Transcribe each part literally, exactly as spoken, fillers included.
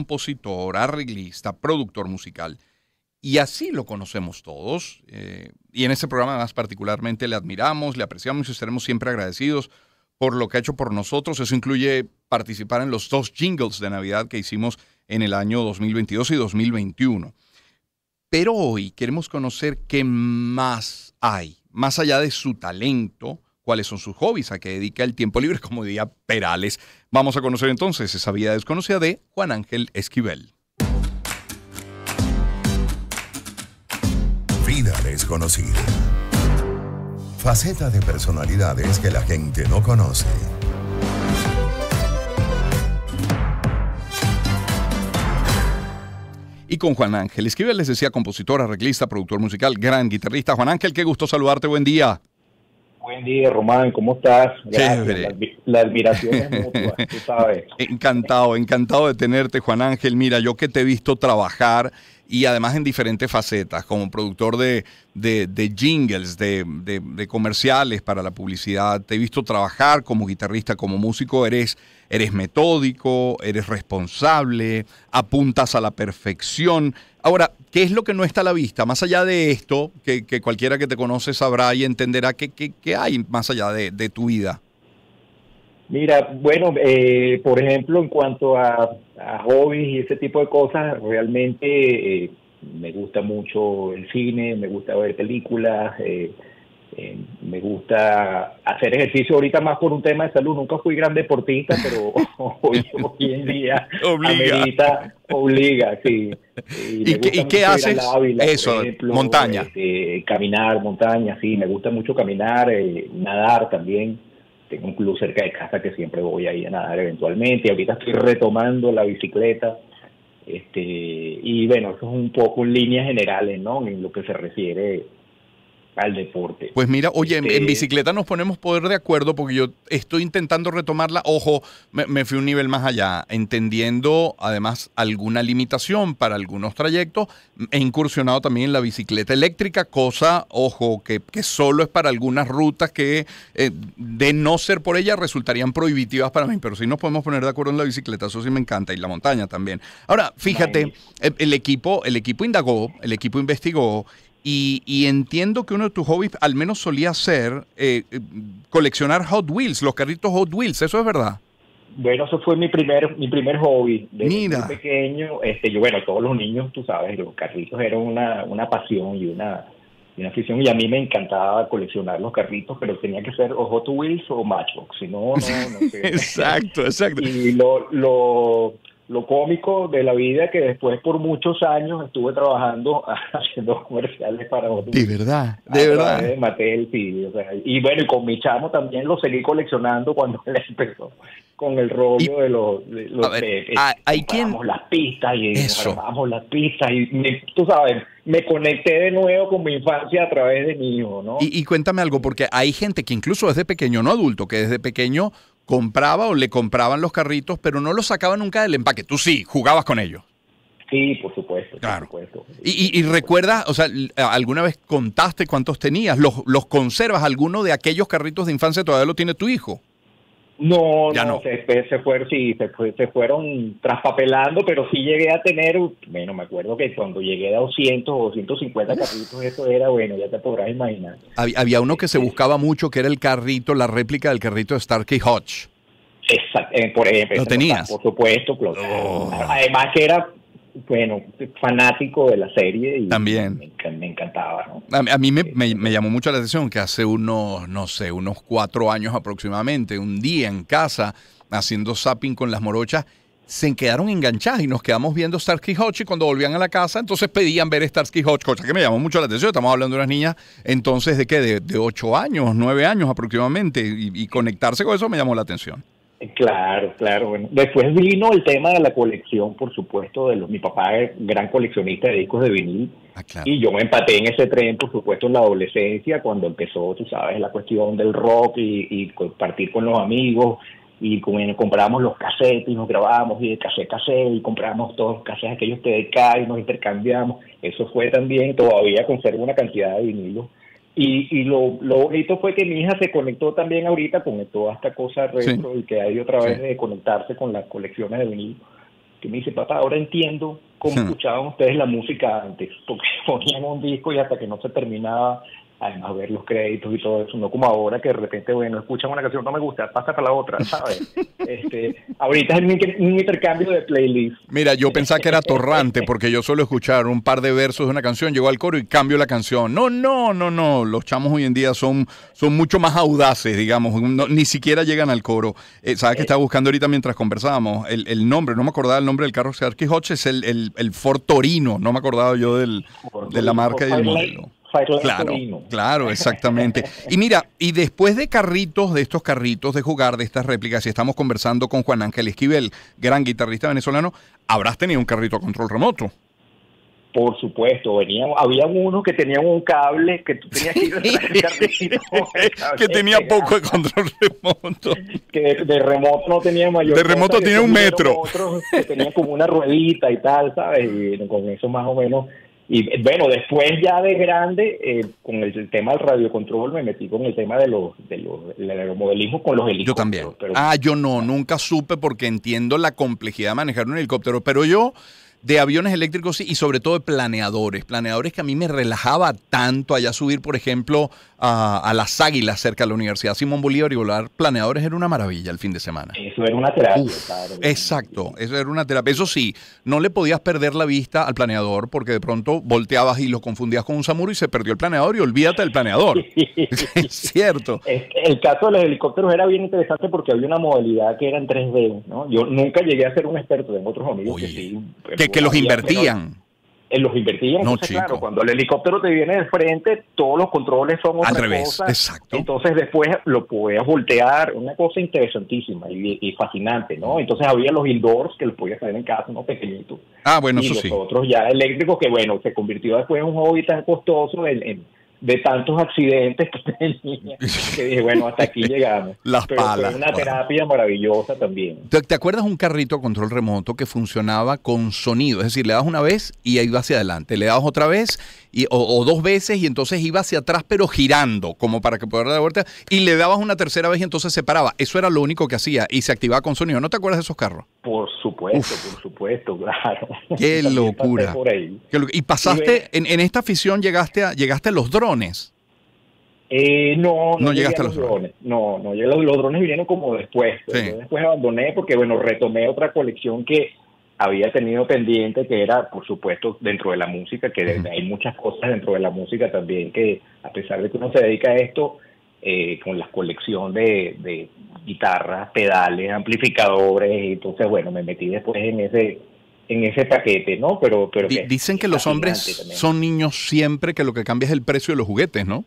compositor, arreglista, productor musical. Y así lo conocemos todos. Eh, y en este programa más particularmente le admiramos, le apreciamos y estaremos siempre agradecidos por lo que ha hecho por nosotros. Eso incluye participar en los dos jingles de Navidad que hicimos en el año dos mil veintidós y dos mil veintiuno. Pero hoy queremos conocer qué más hay, más allá de su talento, cuáles son sus hobbies, a qué dedica el tiempo libre, como diría Perales. Vamos a conocer entonces esa vida desconocida de Juan Ángel Esquivel. Vida desconocida. Faceta de personalidades que la gente no conoce. Y con Juan Ángel Esquivel, les decía, compositor, arreglista, productor musical, gran guitarrista. Juan Ángel, qué gusto saludarte, buen día. Buen día, Román, ¿cómo estás? Gracias. La, la admiración es mutua, tú sabes. Encantado, encantado de tenerte, Juan Ángel. Mira, yo que te he visto trabajar y además en diferentes facetas, como productor de, de, de jingles, de, de, de comerciales para la publicidad. Te he visto trabajar como guitarrista, como músico. Eres, eres metódico, eres responsable, apuntas a la perfección. Ahora, ¿qué es lo que no está a la vista? Más allá de esto, que, que cualquiera que te conoce sabrá y entenderá qué, qué, qué hay más allá de, de tu vida. Mira, bueno, eh, por ejemplo, en cuanto a, a hobbies y ese tipo de cosas, realmente eh, me gusta mucho el cine, me gusta ver películas, eh, eh, me gusta hacer ejercicio ahorita más por un tema de salud. Nunca fui gran deportista, pero hoy, hoy en día obliga. Amerita, obliga, sí. ¿Y, ¿Y, qué, ¿y qué haces? Ávila, Eso, ejemplo, montaña. Este, caminar, montaña, sí, me gusta mucho caminar, eh, nadar también. Tengo un club cerca de casa que siempre voy ahí a nadar eventualmente. Ahorita estoy retomando la bicicleta. Este, y bueno, eso es un poco en líneas generales, ¿no? En lo que se refiere al deporte. Pues mira, oye, este... en, en bicicleta nos ponemos poder de acuerdo porque yo estoy intentando retomarla. Ojo, me, me fui un nivel más allá, entendiendo además alguna limitación para algunos trayectos. He incursionado también en la bicicleta eléctrica, cosa, ojo, que, que solo es para algunas rutas que eh, de no ser por ella resultarían prohibitivas para mí, pero sí nos podemos poner de acuerdo en la bicicleta, eso sí me encanta, y la montaña también. Ahora, fíjate, el, el equipo, el equipo indagó, el equipo investigó. Y, y entiendo que uno de tus hobbies al menos solía ser eh, coleccionar Hot Wheels, los carritos Hot Wheels, ¿eso es verdad? Bueno, eso fue mi primer mi primer hobby. Desde Mira. muy pequeño, este, yo, bueno, todos los niños, tú sabes, los carritos eran una, una pasión y una, y una afición, y a mí me encantaba coleccionar los carritos, pero tenía que ser o Hot Wheels o Matchbox, si no, no, no sé. Exacto, exacto. Y lo... lo Lo cómico de la vida que después por muchos años estuve trabajando haciendo comerciales para otros. De verdad, de verdad. De Mattel, sí, o sea, y bueno, y con mi chamo también lo seguí coleccionando cuando él empezó con el rollo y, de los... De, los a ver, de, de, hay quien... las pistas y armamos las pistas y me, tú sabes, me conecté de nuevo con mi infancia a través de mi hijo, ¿no? Y, y cuéntame algo, porque hay gente que incluso desde pequeño, no adulto, que desde pequeño compraba o le compraban los carritos, pero no los sacaba nunca del empaque. Tú sí, jugabas con ellos. Sí, por supuesto. Claro. Por supuesto. Y, y, y recuerdas, o sea, ¿alguna vez contaste cuántos tenías? ¿Los, los conservas? ¿Alguno de aquellos carritos de infancia todavía lo tiene tu hijo? No, ya no, no. Se, se, fueron, sí, se, fue, se fueron traspapelando, pero sí llegué a tener, bueno, me acuerdo que cuando llegué a doscientos o doscientos cincuenta carritos, eso era, bueno, ya te podrás imaginar. Había, había uno que se buscaba mucho, que era el carrito, la réplica del carrito de Starkey Hodge. Exacto, eh, por ejemplo. ¿Lo tenías? Por supuesto, claro. Oh. Además que era, bueno, fanático de la serie y también me, me encantaba, ¿no? A, a mí me, me, me llamó mucho la atención que hace unos, no sé, unos cuatro años aproximadamente, un día en casa, haciendo zapping con las morochas, se quedaron enganchadas y nos quedamos viendo Starsky Hutch, y cuando volvían a la casa, entonces pedían ver Starsky Hutch, cosa que me llamó mucho la atención. Estamos hablando de unas niñas, entonces, ¿de qué? De, de ocho años, nueve años aproximadamente, y, y conectarse con eso me llamó la atención. Claro, claro. Bueno, después vino el tema de la colección, por supuesto, de los, mi papá es gran coleccionista de discos de vinil, ah, claro. Y yo me empaté en ese tren, por supuesto, en la adolescencia, cuando empezó, tú sabes, la cuestión del rock y, y compartir con los amigos, y bueno, comprábamos los cassettes y nos grabábamos, y de cassette a cassette, y comprábamos todos los cassettes, aquellos T D K, y nos intercambiamos. Eso fue también, todavía conservo una cantidad de vinilos. Y, y lo, lo bonito fue que mi hija se conectó también ahorita con toda esta cosa retro, sí. Y que hay otra vez sí. De conectarse con las colecciones de vinilo. que me dice, papá, ahora entiendo cómo Hmm. escuchaban ustedes la música antes, porque ponían un disco y hasta que no se terminaba, además ver los créditos y todo eso, no como ahora que de repente, bueno, escuchan una canción, no me gusta, pasa para la otra, ¿sabes? Este, ahorita es un, inter- un intercambio de playlist. Mira, yo pensaba que era torrante porque yo suelo escuchar un par de versos de una canción, llego al coro y cambio la canción. No, no, no, no. Los chamos hoy en día son, son mucho más audaces, digamos. No- ni siquiera llegan al coro. Eh, ¿Sabes que estaba buscando ahorita mientras conversábamos? El, el nombre, no me acordaba el nombre del carro Cherokee Hodge, es el, el, el Ford Torino. No me acordaba yo del, de la marca y del modelo. Claro, claro, exactamente. Y mira, y después de carritos, de estos carritos de jugar, de estas réplicas, y estamos conversando con Juan Ángel Esquivel, gran guitarrista venezolano, habrás tenido un carrito a control remoto. Por supuesto, veníamos, había unos que tenían un cable que tú tenías que ir detrás del carrito, el cable que tenía pegado, poco de control remoto. que de, de remoto no tenía mayor De remoto cosa, tiene un hubieron metro. Otros que tenían como una ruedita y tal, ¿sabes? Y con eso más o menos. Y bueno, después ya de grande, eh, con el, el tema del radiocontrol, me metí con el tema de los de los del aeromodelismo con los helicópteros. Yo también. Pero, Ah, yo no, nunca supe porque entiendo la complejidad de manejar un helicóptero, pero yo de aviones eléctricos sí, y sobre todo de planeadores, planeadores que a mí me relajaba tanto allá subir, por ejemplo, a, a las Águilas cerca de la Universidad Simón Bolívar y volar planeadores era una maravilla el fin de semana. eso era una terapia, Uf, claro. exacto, eso era una terapia. Eso sí, no le podías perder la vista al planeador porque de pronto volteabas y lo confundías con un samuro y se perdió el planeador y olvídate del planeador. Es cierto. Es que el caso de los helicópteros era bien interesante porque había una modalidad que era en tres D, ¿no? Yo nunca llegué a ser un experto, tengo otros amigos Oye, que sí. Que, que los había- invertían. En los invertían, No, entonces, chico. claro, cuando el helicóptero te viene de frente, todos los controles son otra Al revés, cosa. exacto. Entonces después lo podías voltear, una cosa interesantísima y, y fascinante, ¿no? Entonces había los indoors que los podías tener en casa, unos pequeñitos. Ah, bueno, y eso los sí. otros ya eléctricos que, bueno, se convirtió después en un hobby tan costoso en, en- de tantos accidentes que tenía, que dije, bueno, hasta aquí llegamos. Las Pero palas, fue una bueno. terapia maravillosa también. ¿Te, te acuerdas un carrito a control remoto que funcionaba con sonido? Es decir, le dabas una vez y ahí iba hacia adelante, le dabas otra vez y, o, o dos veces y entonces iba hacia atrás pero girando como para que pudiera dar la vuelta y le dabas una tercera vez y entonces se paraba. Eso era lo único que hacía y se activaba con sonido. ¿No te acuerdas de esos carros? Por supuesto, por supuesto, claro. ¡Qué También locura! pasé por ahí. Qué lo- Y pasaste, en, en esta afición llegaste a, llegaste a los drones. Eh, no, no, No llegué llegaste a los drones. No, no, yo- los, los drones vinieron como después. Pero Sí. yo después abandoné porque, bueno, retomé otra colección que había tenido pendiente, que era, por supuesto, dentro de la música, que de- Ujú. hay muchas cosas dentro de la música también que, a pesar de que uno se dedica a esto, eh, con la colección de, de guitarras, pedales, amplificadores, y entonces, bueno, me metí después en ese en ese paquete, ¿no? Pero, pero Di- que- dicen que es los hombres fascinante también. son niños siempre, que lo que cambia es el precio de los juguetes, ¿no?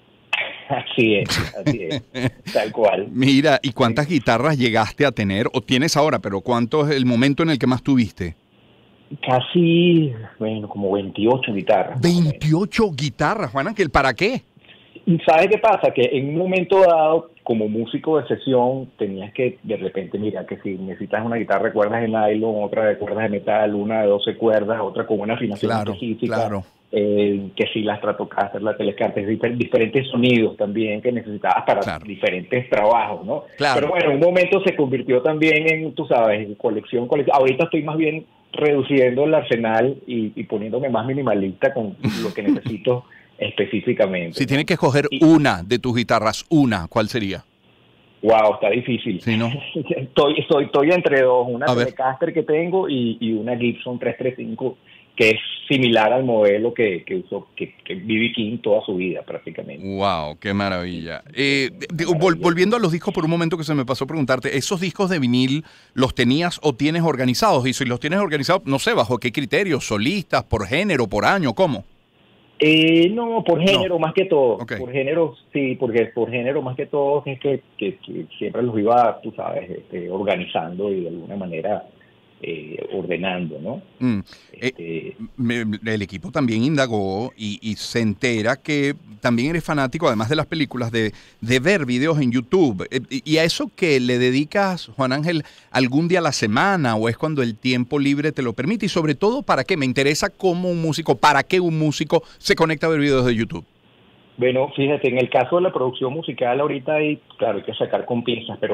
Así es, así es, tal cual. Mira, ¿y cuántas guitarras llegaste a tener o tienes ahora? Pero ¿cuánto es el momento en el que más tuviste? Casi, bueno, como veintiocho guitarras. más o menos. veintiocho guitarras, Juan Ángel, ¿para qué? ¿Y sabes qué pasa? Que en un momento dado, como músico de sesión, tenías que de repente, mira, que si necesitas una guitarra de cuerdas de nylon, otra de cuerdas de metal, una de doce cuerdas, otra con una afinación Claro, específica, claro. eh, que si la Stratocaster, la Telecaster, difer- diferentes sonidos también que necesitabas para Claro. diferentes trabajos, ¿no? Claro. Pero bueno, en un momento se convirtió también en, tú sabes, en colección, colección. Ahorita estoy más bien reduciendo el arsenal y, y poniéndome más minimalista con lo que necesito específicamente. Si tienes que escoger Y- una de tus guitarras, una, ¿cuál sería? Wow, está difícil. Sí, ¿no? Estoy, estoy, estoy entre dos, una A ver. Telecaster que tengo y, y una Gibson trescientos treinta y cinco que es similar al modelo que, que usó que, que B B King toda su vida prácticamente. Wow, qué maravilla. Eh, digo, vol- volviendo a los discos por un momento que se me pasó preguntarte, ¿esos discos de vinil los tenías o tienes organizados? Y si los tienes organizados, no sé, ¿bajo qué criterios? ¿Solistas, por género, por año? ¿Cómo? Eh, no, por género más que todo. Ok. Por género, sí, porque por género más que todo es que, que, que siempre los iba, tú sabes, este, organizando y de alguna manera eh, ordenando, ¿no? Mm. Eh, Este, me- el equipo también indagó y, y se entera que también eres fanático, además de las películas, de, de ver videos en YouTube. Eh, y a eso que le dedicas, Juan Ángel, algún día a la semana o es cuando el tiempo libre te lo permite. Y sobre todo, ¿para qué? Me interesa cómo un músico, ¿para qué un músico se conecta a ver videos de YouTube? Bueno, fíjate, en el caso de la producción musical ahorita hay, claro, hay que sacar con pinzas, pero hay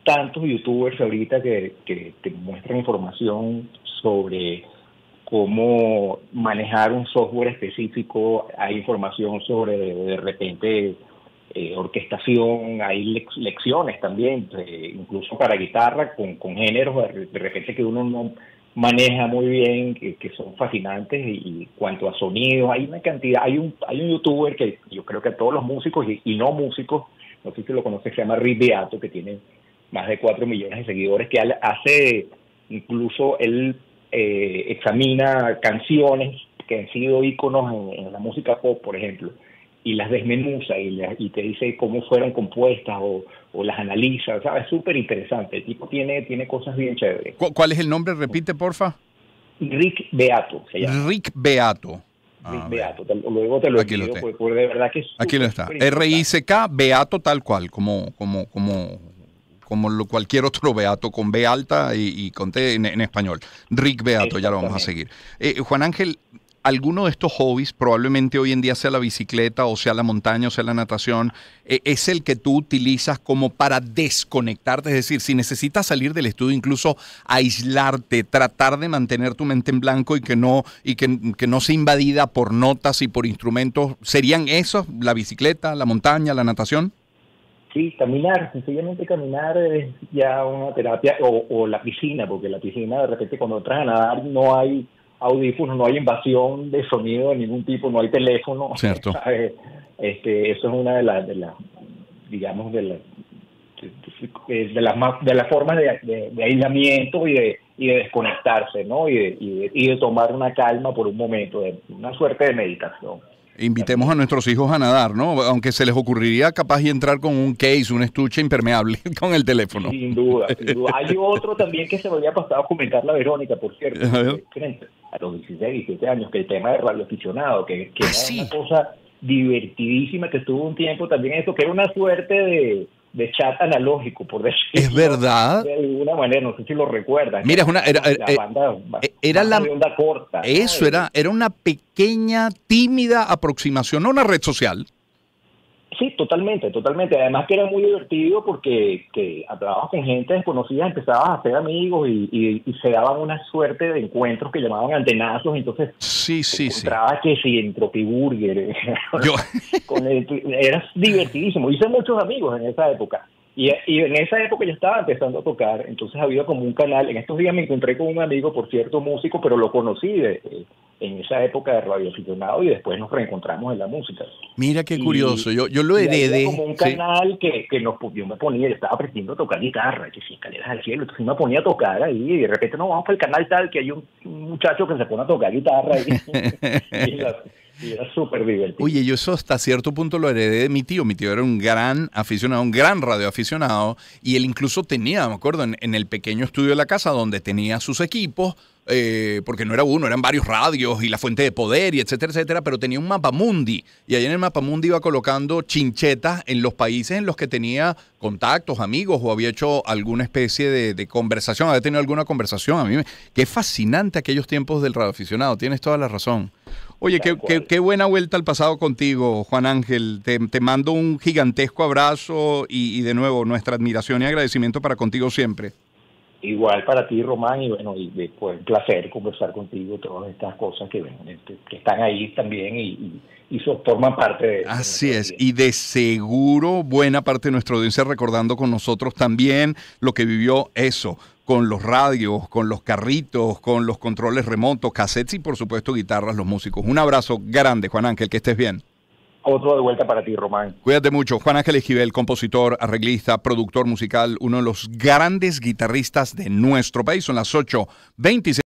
tantos youtubers ahorita que, que te muestran información sobre cómo manejar un software específico, hay información sobre de repente eh, orquestación, hay lec- lecciones también, eh, incluso para guitarra, con, con géneros de, de repente que uno no maneja muy bien, que, que son fascinantes, y, y cuanto a sonidos, hay una cantidad, hay un hay un youtuber que yo creo que a todos los músicos y, y no músicos, no sé si lo conoces, se llama Rick Beato, que tiene más de cuatro millones de seguidores, que hace, incluso él eh, examina canciones que han sido íconos en, en la música pop, por ejemplo, y las desmenuza y, la, y te dice cómo fueron compuestas o, o las analiza, ¿sabes? Súper interesante. El tipo tiene, tiene cosas bien chéveres. ¿Cuál es el nombre? Repite, porfa. Rick Beato se llama. Rick Beato. Rick Beato. Te, luego te lo Aquí envío, lo porque, porque de verdad que es Aquí lo está. R I C K, Beato tal cual, como, como, como, como lo, cualquier otro Beato, con B alta y, y con T en, en español. Rick Beato, ya lo vamos a seguir. Eh, Juan Ángel, alguno de estos hobbies, probablemente hoy en día sea la bicicleta, o sea la montaña, o sea la natación, eh, es el que tú utilizas como para desconectarte, es decir, si necesitas salir del estudio, incluso aislarte, tratar de mantener tu mente en blanco y que no, y que, que no sea invadida por notas y por instrumentos, ¿serían esos, la bicicleta, la montaña, la natación? Sí, caminar, sencillamente caminar es ya una terapia, o, o la piscina, porque la piscina de repente cuando entras a nadar no hay audífonos, no hay invasión de sonido de ningún tipo, no hay teléfono. Cierto. Este, eso es una de las, de las digamos, de las de, de las más, de las formas de, de, de aislamiento y de, y de desconectarse, ¿no? Y de, y, de, y de tomar una calma por un momento, de una suerte de meditación. Invitemos a nuestros hijos a nadar, ¿no? Aunque se les ocurriría capaz y entrar con un case, un estuche impermeable con el teléfono. Sin duda, sin duda. Hay otro también que se me había pasado a comentar, la Verónica, por cierto, a los dieciséis, diecisiete años, que el tema de radioaficionado, que, que ah, era sí. una cosa divertidísima, que estuvo un tiempo también eso, que era una suerte de, de chat analógico, por decirlo. Es verdad. De alguna manera, no sé si lo recuerdas. Mira, es una, era, la eh, banda, era la de onda corta. Eso ¿no? era, era una pequeña, tímida aproximación, no una red social. Sí, totalmente, totalmente. Además que era muy divertido porque que hablabas con gente desconocida, empezabas a hacer amigos y, y, y se daban una suerte de encuentros que llamaban antenazos. Entonces, sí, sí, sí. encontrabas que si en Tropiburger. Yo. Con el, era divertidísimo. Hice muchos amigos en esa época. Y, y en esa época yo estaba empezando a tocar, entonces había como un canal. En estos días me encontré con un amigo, por cierto, músico, pero lo conocí de, de, en esa época de radioaficionado y después nos reencontramos en la música. Mira qué y, curioso, yo, yo lo heredé. Como un canal sí. que, que nos, yo me ponía, yo estaba aprendiendo a tocar guitarra, que si escaleras al cielo, entonces me ponía a tocar ahí y de repente no, vamos para el canal tal, que hay un, un muchacho que se pone a tocar guitarra ahí. y la, Y era súper divertido. Oye, yo eso hasta cierto punto lo heredé de mi tío. Mi tío era un gran aficionado, un gran radioaficionado. Y él incluso tenía, me acuerdo, en, en el pequeño estudio de la casa donde tenía sus equipos, eh, porque no era uno, eran varios radios y la fuente de poder y etcétera, etcétera, pero tenía un mapamundi. Y ahí en el mapamundi iba colocando chinchetas en los países en los que tenía contactos, amigos o había hecho alguna especie de, de conversación, había tenido alguna conversación. A mí me... Qué fascinante aquellos tiempos del radioaficionado, tienes toda la razón. Oye, qué, qué, qué buena vuelta al pasado contigo, Juan Ángel. Te, te mando un gigantesco abrazo y, y de nuevo nuestra admiración y agradecimiento para contigo siempre. Igual para ti, Román, y bueno, y pues un placer conversar contigo, todas estas cosas que, que, que están ahí también y, y, y forman parte de... Así de es, vida. y de seguro buena parte de nuestra audiencia recordando con nosotros también lo que vivió eso, con los radios, con los carritos, con los controles remotos, cassettes y por supuesto guitarras, los músicos. Un abrazo grande, Juan Ángel, que estés bien. Otro de vuelta para ti, Román. Cuídate mucho. Juan Ángel Esquivel, compositor, arreglista, productor musical, uno de los grandes guitarristas de nuestro país. Son las ocho veintiséis.